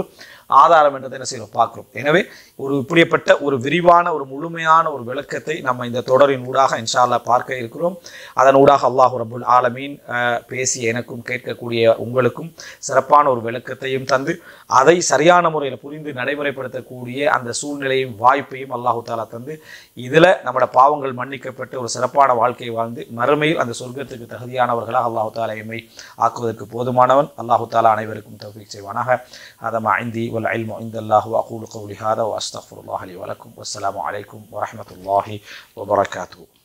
A: ஆதாரம் என்றதை என்ன செய்யறோம் பார்க்கிறோம். எனவே ஒரு இப்படிப்பட்ட ஒரு விரிவான ஒரு முழுமையான ஒரு விளக்கத்தை நம்ம இந்த தொடரின் ஊடாக இன்ஷா அல்லாஹ் பார்க்க இருக்கிறோம். அதன் ஊடாக அல்லாஹ் ரப்புல் ஆலமீன் பேசிய எனக்கும் கேட்கக்கூடிய உங்களுக்கும் சிறப்பான ஒரு விளக்கத்தையும் தந்து அதை சரியான முறையில் புரிந்து நடைமுறைப்படுத்தக்கூடிய அந்த சூழ்நிலையும் வாய்ப்பையும் அல்லாஹு தாலா தந்து இதில் நம்மளோட பாவங்கள் மன்னிக்கப்பட்டு ஒரு சிறப்பான வாழ்க்கை வாழ்ந்து மறுமையில் அந்த சொர்க்கத்துக்கு தகுதியானவர்களாக அல்லாஹு தாலா எம்மை ஆக்குவதற்கு போதுமானவன். அல்லாஹு தாலா அனைவருக்கும் தௌஃபீக் செய்வானாக. ஹதா இந்தி வல் இல்மு இந்தல்லாஹி வ அகூலு கௌலி ஹாதா வ அஸ்தக்ஃபிருல்லாஹ லி வ லக்கும். வஸ்ஸலாமு அலைக்கும் வ ரஹ்மத்துல்லாஹி வ பரகாத்துஹு.